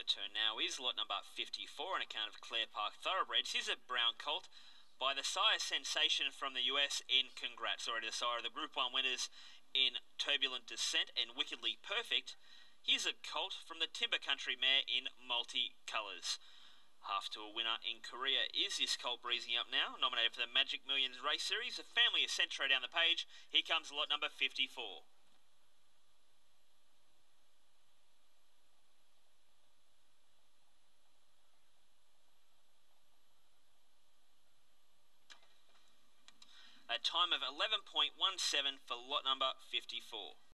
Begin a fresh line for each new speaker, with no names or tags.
the turn now is lot number 54 on account of Clare Park Thoroughbreds. Here's a brown colt by the sire Sensation from the US in Congrats. Already the sire of the Group 1 winners in Turbulent Descent and Wickedly Perfect. Here's a colt from the Timber Country mare in Multicolours. Half to a winner in Korea is this colt breezing up now, nominated for the Magic Millions Race Series. The family is Centro down the page. Here comes lot number 54. A time of 11.17 for lot number 54.